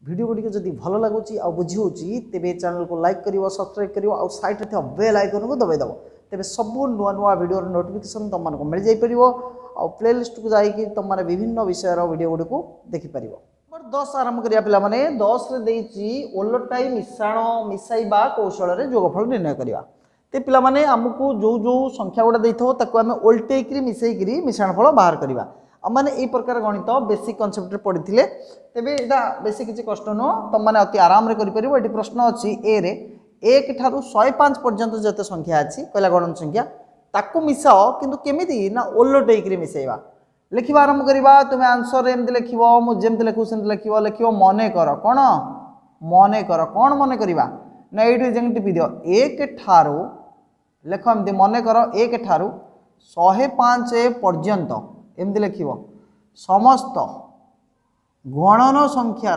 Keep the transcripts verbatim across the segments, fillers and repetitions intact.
Video Gudi जब भल लगुच आ बुझी होची तेबे चैनल को लाइक करिवो सब्सक्राइब करिवो आ साइड रे थिबा बेल आइकन को दबाई दबो तेबे सब नुआ नुआ वीडियो नोटिफिकेशन तुम मानको मिल जाई परिवो आ प्लेलिस्ट को जाई कि तुम माने विभिन्न विषय रो वीडियो गुडी को देखि परिवो। नंबर दस आरंभ करिया पिला माने दस रे देइची ओलटाई मिश्रण मिसाइबा कौशल रे जोगफल निर्णय करिवा। ते पिला माने हमकु जो जो संख्या गुडा देइथो ताको हमें ओलटेई करी मिसाई करी मिश्रण फल बाहर करिवा। आम ए प्रकार गणित बेसिक कनसेप्ट पढ़ी तेरे यहाँ बेसी किसी कष्ट नुह तुम मैंने अति आराम से कर प्रश्न अच्छी ए रे एक ठारू शहे पाँच पर्यंत जिते संख्या अच्छी कहला गणन संख्या ताकू मिसाओ किंतु केमिति ना ओलटेक मिसेवा लिखा आरंभ करवा तुम्हें आंसर एमती लिख मुझे लिखू सेमती लिख लिख मन कर कौन मन कर कौन मन करवा ना ये जमी टिपि दियो एक ठारू लिख एमती मन कर एक ठारू शहे पाँच पर्यंत एमती लिख समस्त गणन संख्यार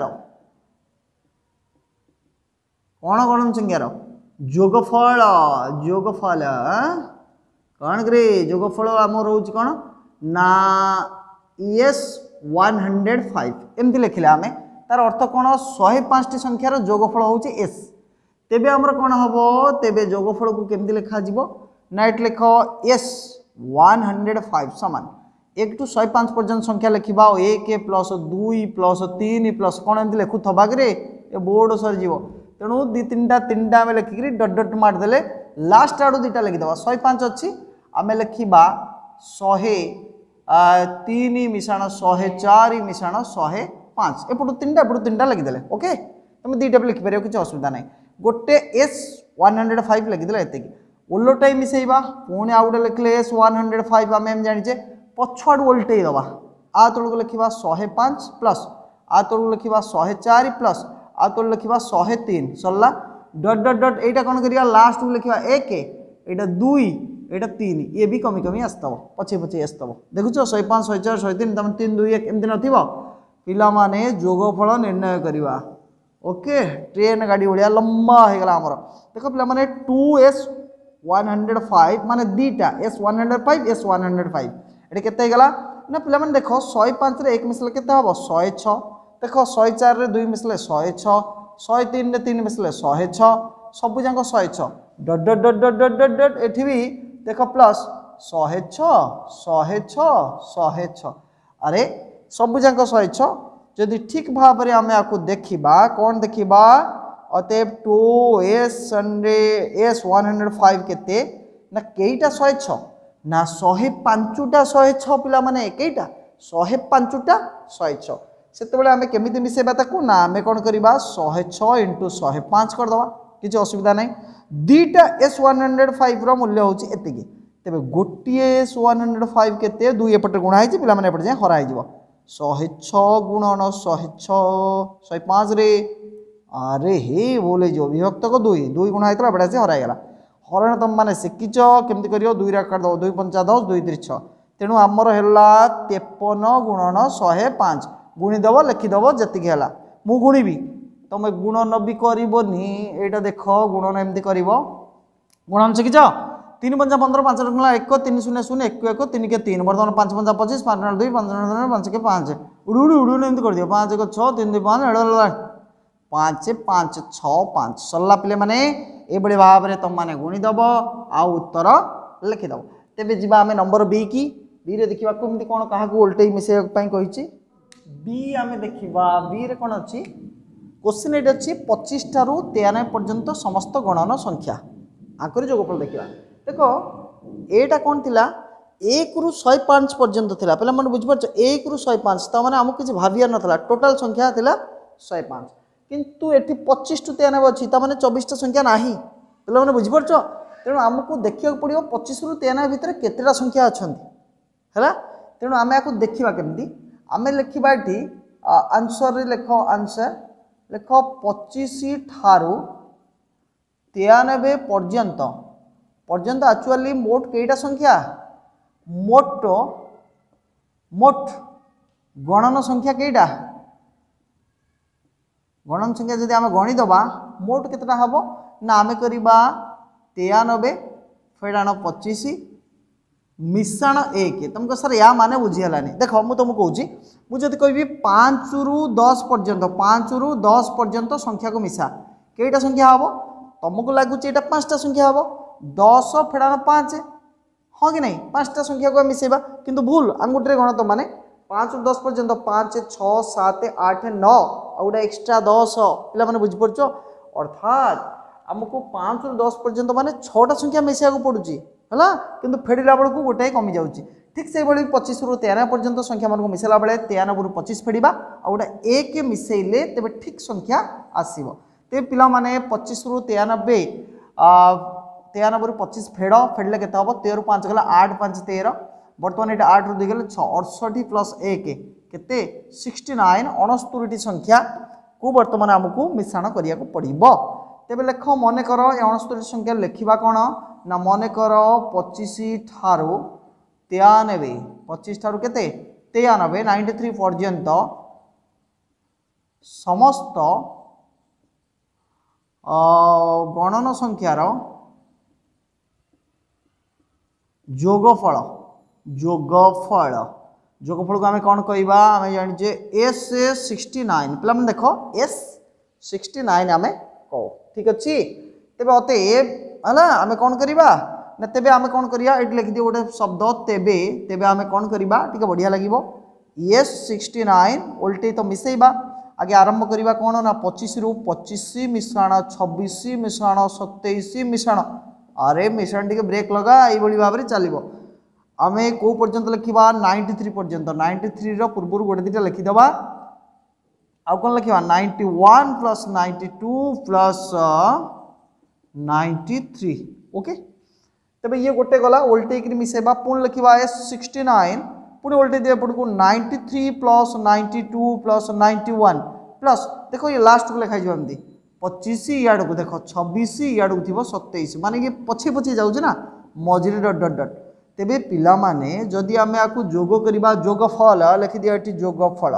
कौन गणन संख्यार जोगफल जोगफल कौन करे जोगफल आम रोच कौन ना एस वन हंड्रेड फाइव एमती लिखिले आम तार अर्थ कौन शहे पाँच टी संख्यार जोगफल हूँ एस तेबे आमर कौन हम तेबे जोगफल को केमती लिखा ना ये लिख एस वन हंड्रेड फाइव सामान एक टू शहे पाँच पर्यंत संख्या लिखा एक प्लस दुई प्लस तीन प्लस कौन एमती लिखु थबाकरे ये बोर्ड सरीज तेणु दी तीन टा तीन टा लिखिकी डट डट मारिदे लास्ट आड़ू दुटा लिखिदेव शहे पाँच अच्छी आम लिखा शहे तीन मिशाण शहे चार मिशाण शहे पाँच एपटू तीन टा एपटू तीन टा लिखिदे ओके तुम दुईटा भी लिखिपर किसी असुविधा ना गोटे एस वन हंड्रेड फाइव लिखिदे ये ओलटाई मिसेवा पुणी आउ गए लिखले एस वन हंड्रेड फाइव आम जाने पछुआड़ ओलटे दबा आ तौक लिखा शहे पाँच प्लस आ तौक लिखा शहे चार प्लस आ तौक लिखा शहे तीन सरला डट डट डट यहाँ कौन करिया लास्ट को लिखा एक यहाँ दुई यहाँ तीन ये भी कमी कमी आसतब पचे पचे आसतब देखुच शहे पाँच शहे चार शहे तीन तुम तीन दुई एक एमती नथिबो पिला माने जोगफल निर्णय करवा ओके ट्रेन गाड़ी भाया लंबा हो गला आमर देख पिला माने two S one hundred five माने दीटा S one hundred five S one hundred five ये केते गला ना पिला माने देखो शहे पाँच रे एक मिसले केते हबो शहे छह देखो शहे चार रे दुई मिसले शहे छह शहे तीन रे तीन मिसले शहे छह सब जाक शहे छह डट dot dot dot dot dot डट एठी भी देखो प्लस शहे छह शहे छह शहे छह अरे सब जाक शहे छह जदि ठीक भाव में आम आपको देखा कौन देखा अतएव two S hundred S one hundred five केते ना कईटा शहे छह ना शहे पांचटा शहे छह पिला माने कईटा शहे पांचटा शहे छह से आम केमी मिसेबा ताकू ना आम कौन करवा शहे छह इंटू शहे पाँच करदे किसी असुविधा ना दुईटा एस वन हंड्रेड फाइव रूल्य हूँ एति तेरे गोटे एस वन हंड्रेड फाइव के दुई एपटे गुणा हो पिला माने एपटे जाए हरा हो शहे छह गुणन शहे छह शहे पाँच रे अरे हे बोले जो विभक्त को दुई दुई गुणा होता बड़ा से हराईगला हरण तुम मैंने शिखिच केमती कर दुई काट दब दुई पंचा दस दुई त्री छः तेणु आमर है तेपन गुणन शहे पाँच गुणीदेव लिखिदेव जी है मु गुणीबी तुम गुणन भी करनी यहाँ देख गुणन एमती कर गुणन शिखिच तीन पंचा पंद्रह पाँच गुणा एक तीन शून्य शून्य एक एक तीन के तीन बर्तमान पाँच पंचा पचीस पाँच दुई पाँच पाँच के पाँच उड़ी उड़ी उड़ी एमती कर दियो पाँच एक छः तीन दुई पाँच पाँच पाँच छः पाँच सरला पिले माने ये भाव में तुम मैंने गुणीदेव आउ उत्तर लिखिदेव तेरे जी आम नंबर बी की बी रे देखा कमी कौन क्या ओल्टे मिसेवाई कही बी आम देखा बी रे कौन अच्छी क्वेश्चन ये अच्छी पच्चीस ठारू तेयानबे पर्यंत समस्त गणन संख्या आकर जोगफल देखा देखो एटा कौन थिला एक रु शहे पाँच पर्यंत थिला पे मैंने बुझीपार एक रु शहे पाँच तो मैंने आमको किसी भावियार नाला टोटाल संख्या थिला शहे पाँच किंतु एटी पच्चीस टू तेयानबे अच्छी मैंने चौबीसटा संख्या ना पे मैंने बुझीपार तेणु आमको देखा पड़ो पच्चीस रु तेयानबे भितर केतेटा संख्या अच्छा है तेणु आम या देखा केमती आम लिखा ये आंसर लिख आंसर लिख पच्चीस ठारू तेयानबे पर्यंत पर्यंत एक्चुअली मोट कईटा संख्या मोट मोट गणन संख्या कईटा गणन संख्या जदि आम गणीदबा मोट केतेटा हम ना आम करवा तेयानबे फेर आण पचीस मिश्रण एक तुमको सर या माने बुझीगलानी देख मुझे तुमको कहूँ मुझे कहि पाँच रु दस पर्यंत पाँच रु दस पर्यंत संख्या को मिसा कईटा संख्या हम तुमको लगुच यहाँ पाँचटा संख्या हम दस फेड़ान पाँच हाँ कि नहीं पाँचटा संख्या को मिसेबा किंतु भूल आम गोटे गण तो मैंने पाँच रु दस पर्यंत पाँच छः सात आठ नौ आउटा एक्सट्रा दस पिला मैंने बुझीपार अर्थात आमको पाँच रु दस पर्यंत माने छटा संख्या मिसा पड़ुची है किंतु फेड़ला बेलू गोटाए कमी जाऊँगी ठीक से भाई पच्चीस रु तेयानबे पर्यंत संख्या मानक मिसेला बेले तेयानबे रु पच्चीस फेड़ा आउटा एक मिसेले तेज ठीक संख्या आसो ते पिला माने पच्चीस रु तेयानबे तेयानबे रु पच्चीस फेड़ फेड़ले के तेरह पाँच गला आठ पाँच तेरह बर्तमान ये आठ रु दुई गले छः अड़सठी प्लस एक केते सिक्सटी नाइन अणस्तरी संख्या को बर्तमान आमको मिश्रण करिया को पड़िबो तेबे लेख मन कर अणस्तरी संख्या लिखा कौन ना मन कर पच्चीस ठारू तेयानबे पच्चीस ठारू केते तेयानबे नाइंटी थ्री पर्यंत समस्त गणन संख्यार जोगफल जोगफल जोगफल को आम कौन कहवा आम जाने एस सिक्सटी नाइन पे देख एस सिक्सटी नाइन आम कौ ठीक अच्छे तेज अतएव है आम कौन करवा ना तेबे आम कौन करिया ये लिखिदी गोटे शब्द तेबे तेबे आम कौन करवा टी बढ़िया लगे एस सिक्सटी नाइन ओल्टे तो मिसेबा आगे आरंभ करवा कौन ना पच्चीस रु पच्चीस मिश्रण छब्बीस मिश्रण सतैश मिश्रण अरे मिश्रण टी ब्रेक लगा ये भाव में चलो आम कौ पर्यंत लिखा नाइंटी थ्री पर्यंत नाइंटी थ्री पूर्व गोटे दुटा लिखिदे आउ कौन लिखा ninety one plus ninety two plus ninety three okay तेरे ये गोटे गला ओल्टे मिसेबा पुणी लिखा एस सिक्सटी नाइन पुणी ओल्टे दिए पड़ू ninety three plus ninety two plus ninety one plus देखो ये लास्ट को लिखाई एमती पच्चीस इड़ को देख छब्बीस इड़ को थी सतैश माने कि पछे पछे जाऊँ ना मझे डट डट डट तेबे पिला माने जदि आम या जोग करवा जोगफल लिखिदिया ये जोगफल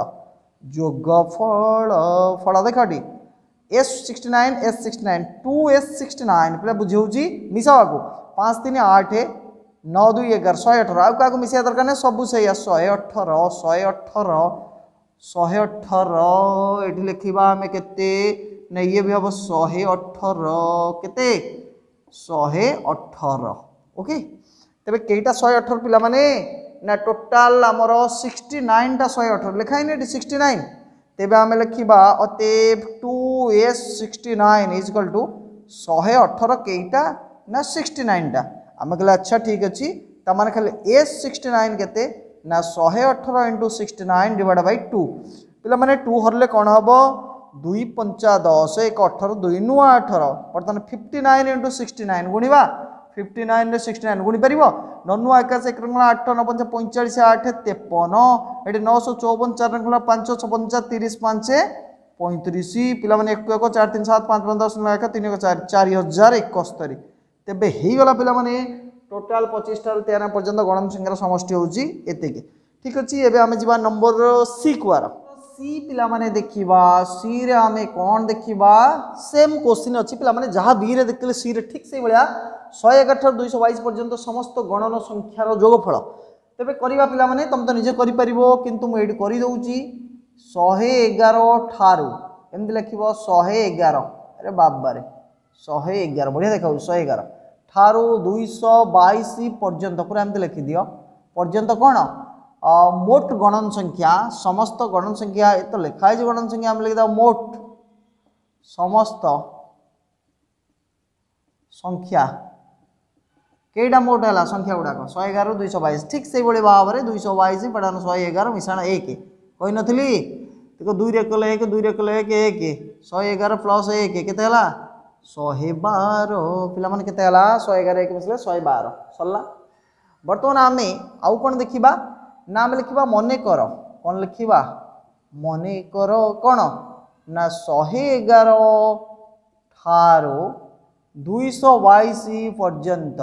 जोगफल फल देख टी S sixty nine S sixty nine two S sixty nine पे बुझे मिसावा को पाँच तीन आठ नौ दुई एगार शहे अठर आउ क्या मिसा दरकार नहीं सबू से शहे अठर शहे अठर शहे अठर ये लिखा आम के ये भी हम शहे अठर के शहे अठर ओके तेरे कईटा शहे अठर पिला माने ना टोटाल आमर सिक्सटी नाइन टा शहे अठर लिखाई नहीं सिक्सटी नाइन तेबे आम लिखा अतएव two S sixty nine is equal to शहे अठर कईटा ना सिक्सटी नाइन टा आम कहले अच्छा ठीक अच्छे तमाने खाली एस सिक्सटी नाइन के ना शहे अठर into sixty nine divide by two पिला माने टू हरले कौन हम दुई पंचा दस एक अठर दुई नुआ अठर बर्तमान fifty nine into sixty nine गुणवा फिफ्टी नाइन सिक्सटी नाइन गुणी पार ननुआ एकाश एक रंगला आठ नौ पंचा पैंचाश आठ तेपन ये नौ सौ चौवन चार रंगला पांच छपंचा तीस पांच पैंतीस पिला माने एक एक चार तीन सात पाँच पाँच दस एक तीन एक चार चार हजार एकस्तरी तेबे होगला पिला माने टोटाल पच्चीस ठार तेरह पर्यंत गणन संख्यार समष्टि होची एतिकी ठीक अच्छे एबे आमे जिबा नंबर सी कुआर सी पिला माने देखिबा सी रे आमे कोन देखिबा सेम क्वेश्चन अच्छी पिला माने जहाँ बी रे देखले सी रे ठीक से भाया शहे एगार ठार दुई बैश पर्यंत समस्त गणन संख्यार जोगफल तेरे करवा पिला माने तुम तो निजे कर किंतु मुझे करदे शहे एगार ठारू एमती लिख शहे एगार अरे बाबारे शहे एगार बढ़िया देखा शहे एगार ठारू दुईश बैश पर्यंत पूरा एमती लिखिदि पर्यंत कौन मोट गणन संख्या समस्त गणन संख्या ये तो लिखाई गणन संख्या आम लिखिद मोट समस्त संख्या कईटा मोट है संख्या गुड़ाक शहे एगार दुईश बैश ठीक से भाव में दुईश बैश पढ़ान शहे एगार मिशाण एक कही नी देखो दुई रे कले एक दुई रे कले एक एक शहे एगार प्लस एक केते शहे बार पिला माने केते शहे एगार एक मिसले शहे बार सरला बर्तमान आम आउ कौन देखा ना आम लिखा मन कर कौन लिखा मन कर कौन ना शहे एगार ठारू दुईश बैश पर्यंत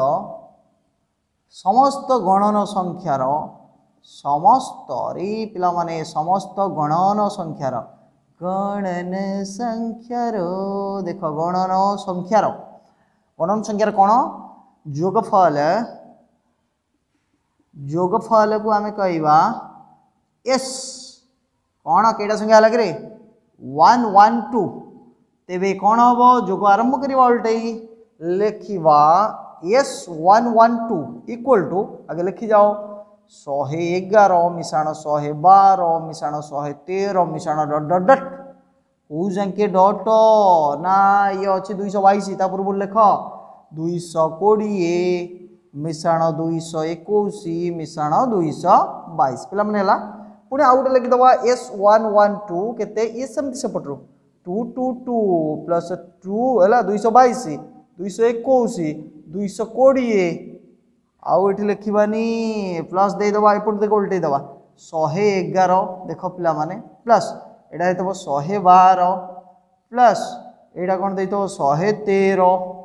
समस्त गणन संख्यार समस्त रे पिला माने समस्त गणन संख्यार गणन संख्यार देख गणन संख्यार गणन संख्यार कौन जोगफल जोगफल को आम कहवा एस कौन कईटा संख्या अलग रे वन वन टू तेरे कौन हम जोग आरंभ करवा उल्टे लिखा S one one two equal to आगे लिखी जाओ शहे एगार मिशाण शहे बार मिशाण शहे तेर मिशाण डट डट डट कौ जाके डट ना ये अच्छे दुईश बैश पूर्व लेख दुईश कोड़े मिशाण दुईश एक मिशाण दुईश बैश पे पुणी आउ गए लिखिदे एस वन वन टू के ये सेमती सेपटू two two two plus two है दुईश बैश दुईश एक दुईश कोड़े आउ ये लिखबानी प्लस देदेबा एपट देख उल्टे देवा शहे एगार देख पिला माने प्लस एटा देव शहे बार प्लस एटा कौन दे शहे तेर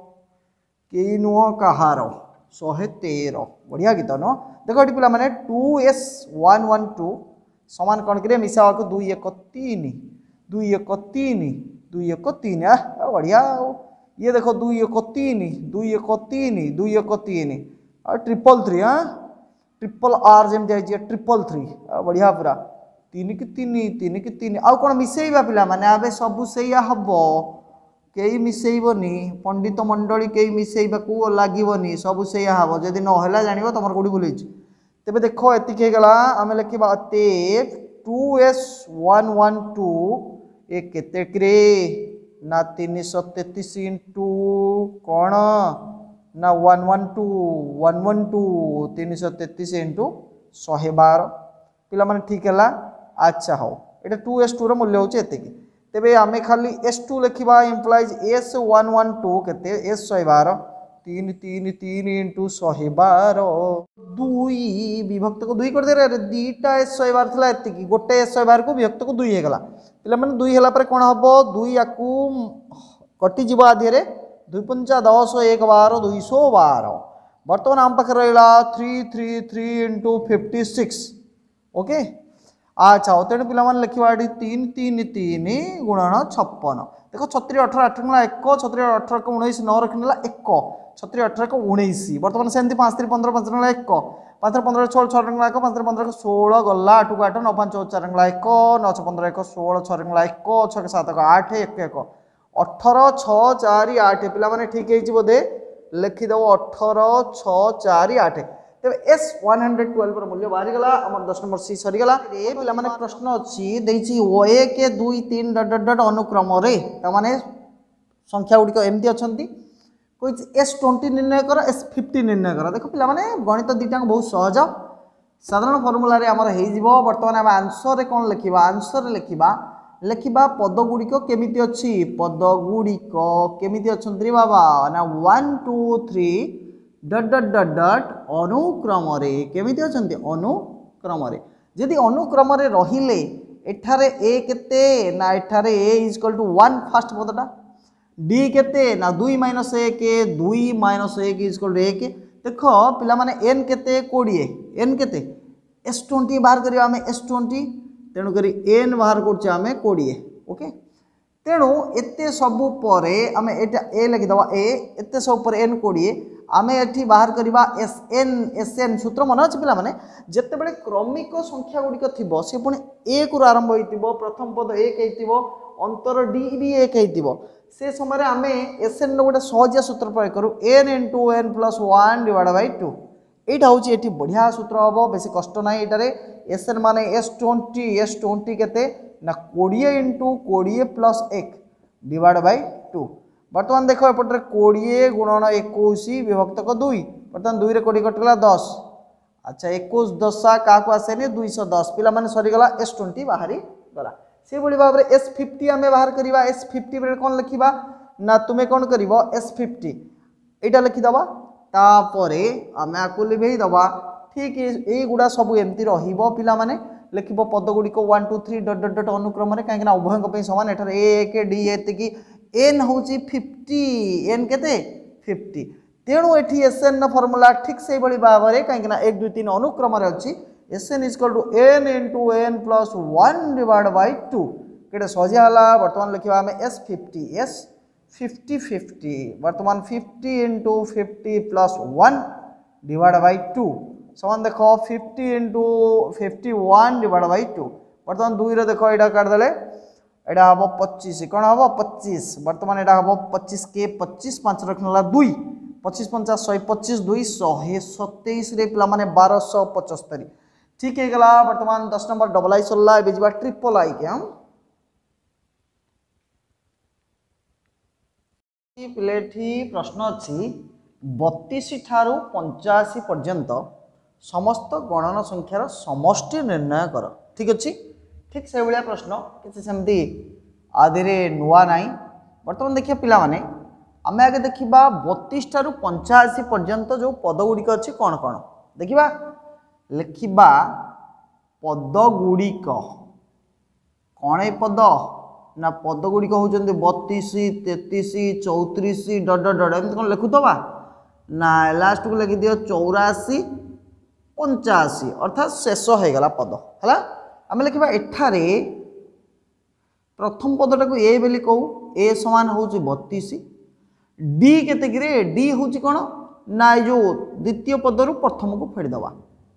कई नुह कहार शहे तेर बढ़िया गीत नुह देख ये पिला माने two S one one two समान कौन करें मिसा को दुई एक तीन दुई एक तीन दुई एक तीन बढ़िया ये देखो दुई एक तीन दुई एक तीन दुई एक तीन ट्रिपल थ्री हाँ ट्रिपल आर जमी ट्रिपल थ्री बढ़िया पूरा तीन कि तीन तीन कि तीन आउ कौन मिसेबा पिला माने आबे सबू से हम कई मिसेबनी पंडित मंडली कई मिसेबा को लगे सबू से हम जदि नहला जान तुम कौटी भूल तेज देख एति आम लिखा तेज two S one one two ए केते ना तीन सौ तेतीस इंटू कौन ना one one two one one two तीन सौ तेतीस इंटू शहे बार पिला माने ठीक है। अच्छा हो ये टू एस टू रूल्य हूँ एति तेरे आम खाली एस टू लिखा implies S one one two के एस शहे बार तीन तीन तीन इंटू शहे बार दुई विभक्त को दुई कर दे दीटा एस शहे बार था एति गोटे एस शहे बार को विभक्त को दुई होगा पे मैंने दुई है कौन हम दुई या कटिज आधे दुई पंचा दस एक बार दुई सौ बार बर्तमान आम पाखे रहा three three three into fifty six okay. अच्छा हो तेणु पे लिखा तीन तीन तीन गुणन छप्पन देख छत्री अठर आठ रंगला एक छत्री अठर को उन्नीस नौ रखनेला एक छत्री अठर को उन्नीस बर्तमान सेमती पाँच तीन पंद्रह पाँच रंगला एक पाँच पंद्रह छः छः रंगला एक पाँच पंद्रह षोल गला आठ को आठ नौ पाँच चार रंगला एक नौ छः पंद्रह एक षोल छः रंगला एक छः सात को आठ एक एक अठर छः चार आठ पे ठीक है बोधे लिखिदेव अठर छः चार आठ तेज एस वन हंड्रेड ट्वेल्व मूल्य बाहरी गला आम दस नंबर सी सरीगला पे प्रश्न अच्छी ओ एक दुई तीन डट डट डट अनुक्रम माने संख्या गुड़िक एमती अच्छा कोई एस ट्वेंटी निर्णय कर एस फिफ्टी निर्णय कर देख पे गणित दीटा बहुत सहज साधारण फर्मूला आमर हो बर्तमान आम आंसर कौन लिखा आंसर लिखा लिखा पद गुड़िक केमिति अच्छी पद गुड़िक केमिति अच्छा बाबा ना one two three dot dot dot dot अनुक्रम केमिति अच्छा अनुक्रम जदि अनुक्रम रहिले एठारे ए केते ना एठारे a is equal to one first पदटा डी केते ना दुई माइनस एक दुई माइनस एक इज इक्वल टू एक देख पिला माने एन केते कोड़े एन केते एस ट्वेंटी बाहर करिया आमे एस ट्वेंटी तेणुक एन बाहर कर कोड़े ओके तेणु एते सबू परे आमे एटा ए लिखिदवा ए एते सब पर एन कोड़े आमे एठी बाहर करवा एस एन एस एन सूत्र मन अच्छे पिला माने जेते बड़े क्रमिक संख्या गुड़िक थिबो से पुणी एक रु आरंभ होइतिबो प्रथम पद एक हेतिबो अंतर डी भी एक हेतिबो से समय आमे एस एन गोटे सहजिया सूत्र प्रयोग करूँ n into n plus one divide by two यहाँ हूँ ये बढ़िया सूत्र हम बेस कष्ट ना ये एस एन माने एस ट्वेंटी एस ट्वेंटी के ना कोड़े इंटू कोड़े प्लस एक डिवाइड बाई टू बर्तमान देख एपटे कोड़े गुणन एक विभक्त को दुई बर्तमान दुई रे कोड़े कटगला दस अच्छा एक दशा क्या आसेनि दुईश दस पिला माने सरीगला एस ट्वेंटी बाहरी गला से भाव में एस फिफ्टी आम बाहर करवा एस फिफ्टी बेले कौन लिखा ना तुम्हें कौन कर एस फिफ्टी यहाँ लिखिदबा तापर आम आपको लिभे दबा ठीक ये गुड़ा सब एमती रहा माने लिख पद गुड़िक one two three dot dot dot अनुक्रम कहीं उभय सामान एठार एक डी एति एन हूँ फिफ्टी एन के फिफ्टी तेणु ये एस एन फर्मूला ठीक से भाव में कहीं एक दुई तीन अनुक्रम अच्छी S n is equal to n into n plus one divide by two के सजिया बर्तमान लिखा आम S fifty S fifty fifty बर्तमान fifty into fifty plus one divide by two समान देख fifty into fifty one divide by two बर्तमान दुई रे देख यहाँ काटिदेले यहाँ हम पच्चीस कौन हम पच्चीस बर्तमान यहाँ हम पच्चीस के पच्चीस पाँच रखना दुई पच्चीस पंचा शहे पच्चीस दुई शहे सतैश पे बारश पचस्तरी ठीक है गला बर्तमान दस नंबर डबल आई सरला ए जा ट्रिपल आई के हम पिलेठी प्रश्न अच्छी बत्तीस ठारू पंचाशी पर्यंत समस्त गणन संख्यार समष्टि निर्णय कर ठीक अच्छी ठीक से भाया प्रश्न किसी सेमती आधे नुआ नाई बर्तमान देखिए पिला माने आमे आगे देखिबा बत्तीस ठारू पंचाशी पर्यंत जो पद गुड़िक अच्छी कौन कौन देखिबा लिखिबा पद गुड़िक कौन ए पद ना पद गुड़िक होचंदी बत्तीस तेतीस चौतीस डट डट डट एमती कौन लिखुवा ना लास्ट को लिखि दियो चौराशी पंचाशी अर्थात शेष हो गला पद है आम लिखा एठारे प्रथम पदटा को ए बोली कहू ए समान हूँ बत्तीस डी केते डी हूँ कौन ना जो द्वितीय पदरु प्रथम को फेड़दवा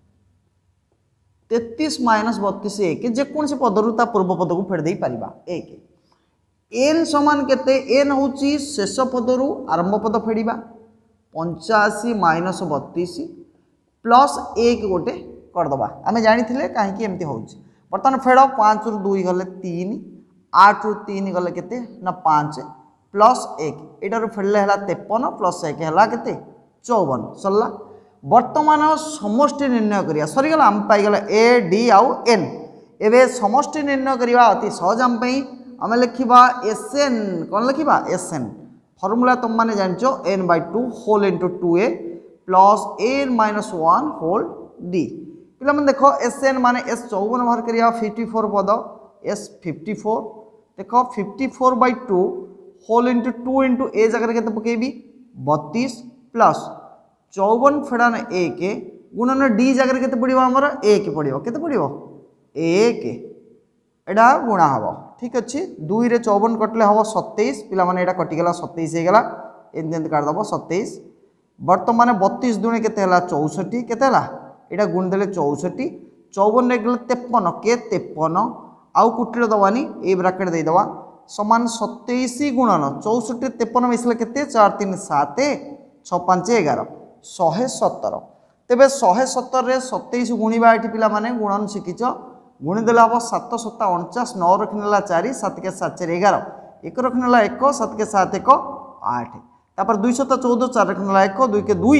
तेतीस माइनस बत्तीस एक जेकोसी पदरु ता पूर्व पद को फेड़ पारिबा एक एन समान केते एन हूँ शेष पदरु आरंभ पद फेड़ा पंचाशी माइनस बत्तीस प्लस एक गोटे करदबा आम जानी कहीं एमती हो बर्तमान फेड़ पाँच रु दुई गले तीन आठ रु तीन गले केते ना पाँच प्लस एक एटार फेड़ले है तेपन प्लस एक है केते चौवन सरला बर्तमान समष्टि निर्णय करिया सरीगला आम पाईगला ए डी आउ एन एवं समष्टि निर्णय करवा अति सहज आम आम लिखा एस एन कौन लिखा एस एन फर्मूला तुम मैंने जान n by two whole into two a plus n minus one whole d पे देख एस एन मान एस चौवन बाहर करिया फिफ्टी फोर पद एस फिफ्टी फोर देख fifty four by two whole into two into a जगह के पकेबी बत्तीस प्लस चौवन फेड़ान एक गुणन डी जगह के पड़ो आमर एक पड़ो के पड़ो एक एटा गुणा हम ठीक अच्छे दुई रे चौवन कटले हम सतैश पिला माने एटा कटिगला सतैश होगला एमती काटिदेव सतैश बर्तमान बत्तीस दुणे के चौसठी के यहाँ गुणिदेले चौसठी चौवन गले तेपन के तेपन आउ कुटिर दवानी ए ब्राकेट देदेवा समान सतैश गुणन चौसठी तेपन मिसले के चार तीन सात छ पाँच एगार शहे सतर तेरे शहे सतर सतैश गुणवा ये पिला माने गुणन शिखिच गुणिदेले हम सात सत्ता अणचाश नौ रखनेला चार सात के सात चार एगार एक रखनेला एक सात के सात एक आठ तापर दुई सत्ता चौदह चार रखनेला एक दुई के दुई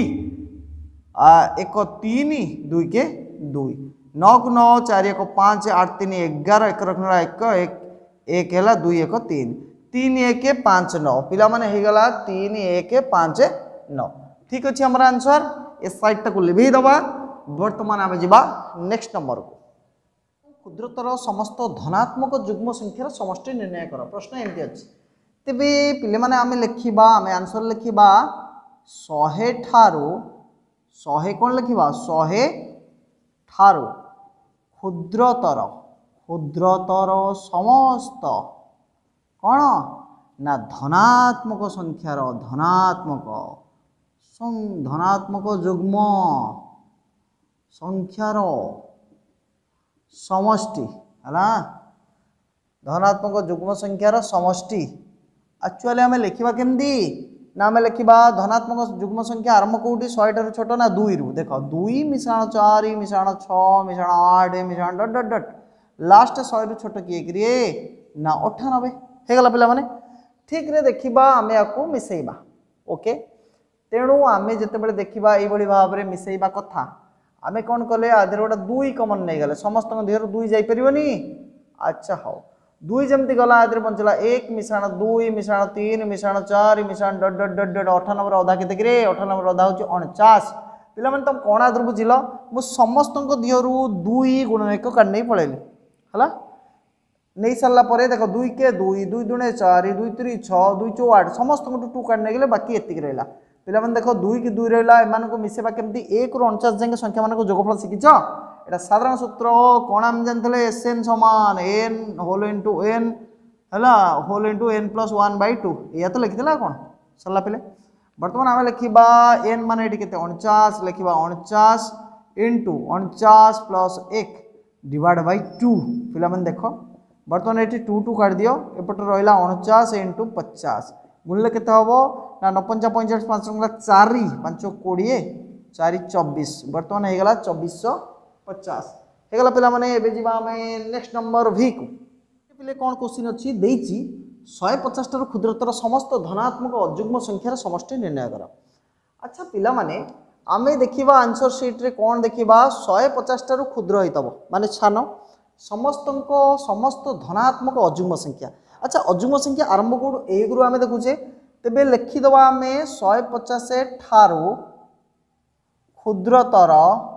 एक तीन दुई के दुई नौ को नौ चार एक पाँच आठ तीन एगार एक रखनेला एक एक एक है दुई एक तीन तीन एक पाँच नौ पिला माने हो गला तीन एक पाँच नौ ठीक अच्छे हमारा आंसर ए साइड टाक लिभे दबा बर्तमान आम जा नेक्स्ट नंबर को क्षुद्रतर समस्त धनात्मक जुग्म संख्यार समष्टि निर्णय कर प्रश्न एमती अच्छे तेबे पिले माने आम लिखा आम आंसर लिखा शहे ठारू शहे कौन लिखा शहे ठारू क्षुद्रतर क्षुद्रतर समस्त कौन ना धनात्मक संख्यार धनात्मक धनात्मक जुग्म संख्यार समष्टि है धनात्मक जुग्म संख्यार समष्टि एक्चुअली आम लिखा केमती ना आम लिखा धनात्मक जुग्म संख्या आरंभ कौटी शहे ठार छोट ना दुई रु देख दुई मिशाण चार मिशाण छशाण आठ मिशाण डट डट डट लास्ट शहे रु छोट किए कि ना अठानबे होगला पिला माने ठीक रे देखा आम या मिसेबा ओके तेणु आम जिते देखा ये भाव में मिसेबा कथा आम कौन कले आधे गोटे दुई कमन नहीं गले समस्त देहर दुई जापरनी अच्छा हाँ दुई जमती गला आधे बंचला एक मिशाण दुई मिशाण तीन मिशाण चार मिशाण डट डट डट डट अठानबे अधा के अठानबे अधा हूँ अणचाश पे तुम कौन आदर बुझिल मु समस्त देहर दुई गुण एक काट नहीं पड़ेली है नहीं सारा पर देख दुई के दुई दुई दुणे चार दुई त्री छः दुई चौ आठ समस्त टू काट नहीं गले बाकी एतिक रहा पे देख दुई की दुई रहा एम मिसेबा केमती एक रु अणचाश जाए संख्या मान जोगफल शिखिच एटा साधारण सूत्र कौन आम जानते एस एन समान एन होल इंटू एन है whole into n plus one by two या तो लिखी कौन सरला पे बर्तमान आम लिखा एन मान ये अणचाश लिखा अणचाश इंटू अणचाश प्लस एक डिवाइड बाई टू पिला मैंने देख बर्तमान ये टू टू काट दियो एपटे रहा अणचाश इंटू पचास गुणिले के ना नपंचा पैंचाश पाँच गला चार पाँच कोड़े चार चौबीस बर्तमान हो गला चौबीस पचास होगला पिला माने एबे जीवा हमें नेक्स्ट नंबर भी को पिले कौन क्वेश्चन अच्छी देची शहे पचास टार क्षुद्रतर समस्त धनात्मक अजुग्म संख्यार समष्टि निर्णय कर। अच्छा पिला माने आमे देखिबा आंसर शीट रे कौन देखिबा शहे पचास टार क्षुद्र होइतबो माने छान समस्त समस्त धनात्मक अजुग्म संख्या। अच्छा अजुग्म संख्या आरंभ कोड एक रु आमे देखुचे तेबे लिखिदबा आमे शहे पचास ठारू क्षुद्रतर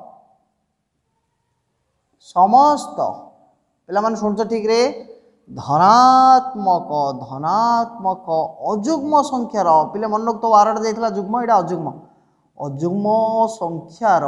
समस्त पिला माने सुनछ ठीक रे धनात्मक धनात्मक अजुग्म संख्यार पिले मन रख तो बारटा जाइला जुग्म एटा अजुग्म अजुग्म संख्यार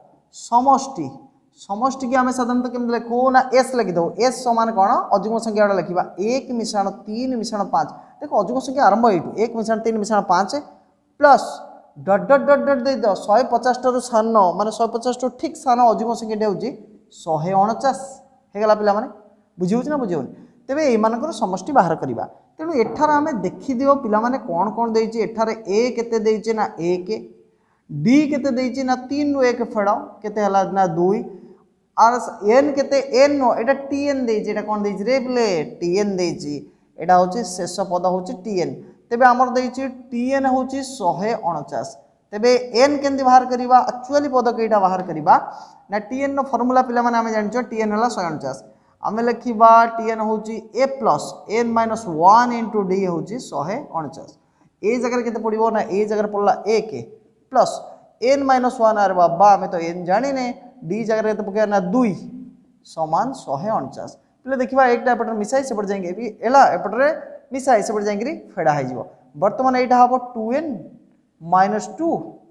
समष्टि समष्टि की आम साधारणतः केमती लिखू ना एस लिखिदेव एस समान कौन अजुग्म संख्या गुड़ा लिखा एक मिश्रण तीन मिश्रण पाँच देख अजुग्म संख्या आरंभ यू एक मिश्रण तीन मिश्रण पाँच प्लस डट डट डट डट दे दो शहे पचास टू सान माने शहे पचास टू ठीक सान अजुग्म संख्या हूँ शहे अणचाश होगा पिला माने बुझी ना बुझे तेरे ये समष्टि बाहर करवा तेणु एठार आम देखीद पे कौन कौन देचे एठार ए केते देचे ना एक डी केते देचे ना तीन रु एक फेड़ केते हला ना दुई आर एन केते एन नो एटा टी एन देचे एटा कौन देचे रे प्ले टी एन देचे एटा होची शेष पद होची टी एन तेबे हमर देचे टी एन होची शहे अणचाश तेबे एन केंदी बाहर करवा एक्चुअली पद केटा बाहर करवा ना टी एन नो फॉर्मूला पिला माने आमे जानचो टी एन हला शहे अणचाश आमे लिखिबा टी एन होची a plus n minus one into d होची शहे अणचाश ए जगह केते पड़िबो ना ए जगह पड़ला एक प्लस एन माइनस वन आर बाबा आमे तो एन जानी ने डी जगह केते पके ना दुई समान शहे अणचाश पिले देखिबा एकटा एपटर मिसाई सेपट जाएंगे भी एला एपटरे मिसाई सेपट जाएंगे फेडा हो जिवो वर्तमान एटा हबो टू एन माइनस टू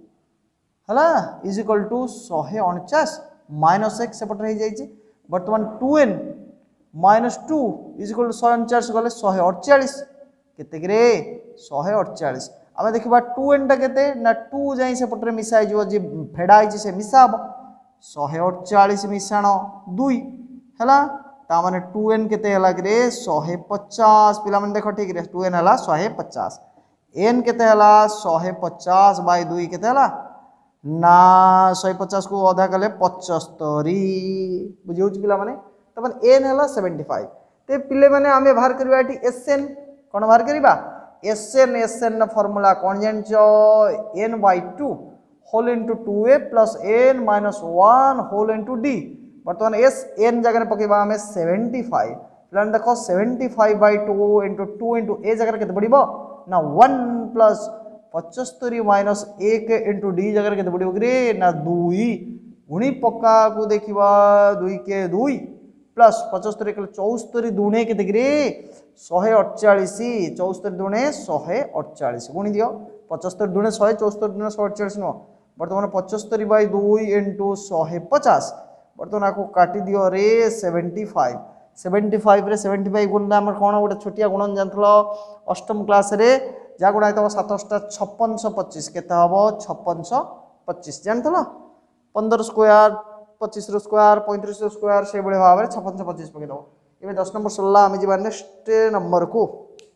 हला इज इक्वल टू शहे अणचाश माइनस एक सेपटर हो जाइए वर्तमान two n minus two is equal to शहे अणचाश गले शहे अड़चाश केते शहे अड़चाश आम देखा टू एन टा केते ना टू जाए सेपटे मिसाई जो जी फेड़ाई से मिसा हम शहे अड़चाश मिशाण दुई है ताने टू एन केते हला कि शहे पचास पिला माने देख ठीक रे टू एन हला शहे पचास एन केते हला शहे पचास बाय दुई केते हला ना शहे पचास को अधा कले पचस्तरी बुझे पिला माने तब एन हला सेवेंटी फाइव ते पिले माने आमे बाहर करबा एटी एसएन कोन बाहर करबा एसएन एसएन फॉर्मूला कौन जानचो n by two whole into two a plus n minus one whole into d बर्तमान एस एन जगह पकेबा हमें सेवेंटी फाइव पे देखो seventy five by two into two into a जगह के पड़ो ना वन प्लस पचस्तरी माइनस एक इंटू डी जगह के पड़ो कि ना दुई गुणी पक्का को देखा दुई के दुई प्लस पचस्तरी चौस्तरी दुणे के शहे अड़चाश चौस्तरी दुणे शहे अड़चाश गुणी दियो पचस्तरी दुणे शहे चौस्तरी दुणे शहे अड़चाश नुह बर्तमान पचस्तरी बै दुई इंटू शहे पचास बर्तमान आपको काटी दियो रे सेवेंटी फाइव सेवेंटी फाइव रे सेवेंटी फाइव गुण आम कौन गोटे छोटिया गुणन जानल अष्टम क्लास रे जहाँ गुणा होता सातटा छप्पन सौ पच्चीस के हम छप्पन सौ पच्चीस जानल पंदर स्क्वायर पच्चीस स्क्वायर पैंतीस स्क्वायर से भाव में छप्पन सौ पच्चीस पकईद ये दस नंबर सरला आम जा नेक्स्ट नंबर को।